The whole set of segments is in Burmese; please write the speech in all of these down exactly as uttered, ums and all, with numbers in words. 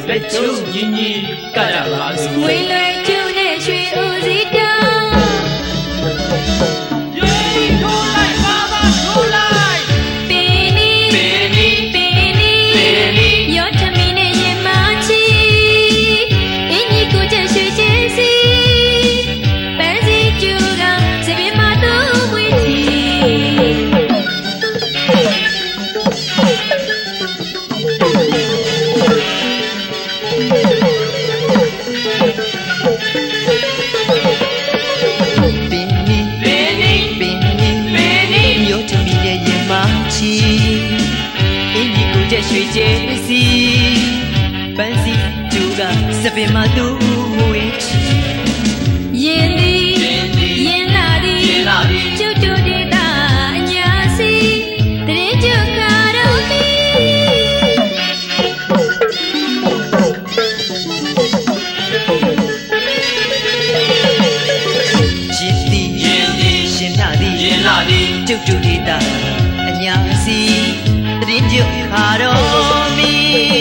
လက်ချုံညီညီကကြပါစို့ဝေလွယ်ကျုံနဲ့ရွှေဦးစီးတောင်းယေးထိုးလိုက်ပါပါထိုးလိုက်ပင်နီပင်နီပင်နီပင်နီရောထမီနဲ့ရင်မချီအင်းကြီးကိုချက်ရွှေချဲစီပန်းစီကျူကစပင်းမသူဝေးချီရွှေကျဲစီပန်းစီကျူကစပင်မသူဝေးချီရင်သည်ရင်လာသည်ကျုပ်တို့ဒေသအညာစီတရင်ကျုပ်ကတော့မီချစ်သည်ရင်သည်ရှင်လာသည်ရင်လာသည်ကျုပ်တို့ဒေသအညာစီတရင်ကျုပ်ကတော့မီ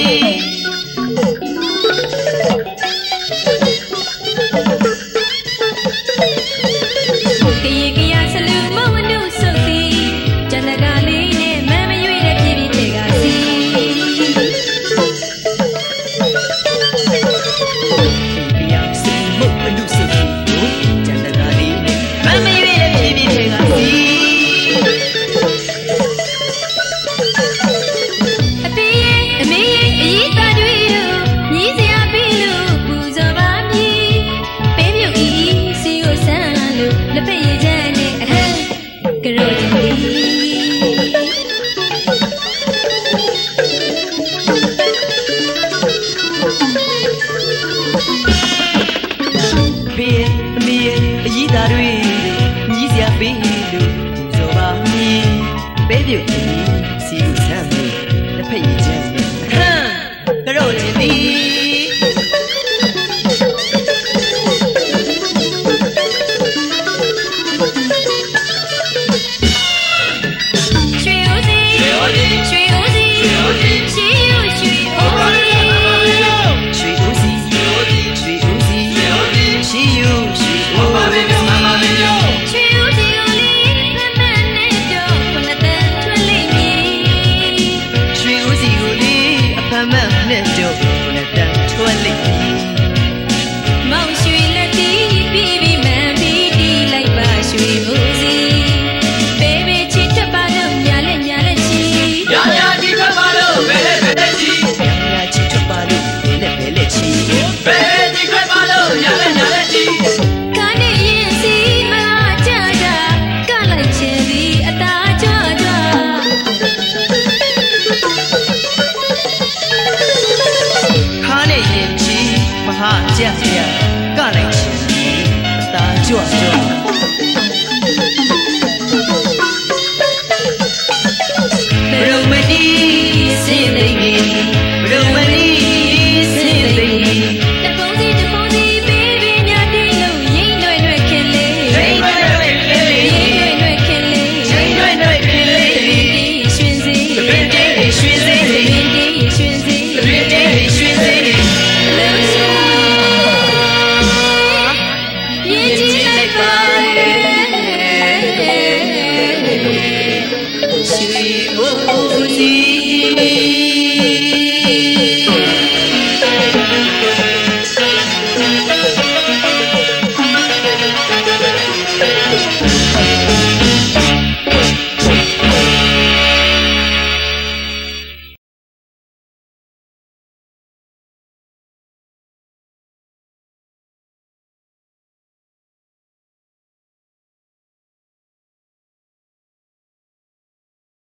ကရေကရဆလူမဝနုစုစီကျန်တကလေးနဲ့မမရွေတဲ့ပြည်ပြည်တွေကစီကရဆလူမဝနုစုစီကျန်တကလေးနဲ့မမရွေတဲ့ပြည်ပြည်တွေကစီပေးလို့ဆိုပါမည်ပေးပြုတ်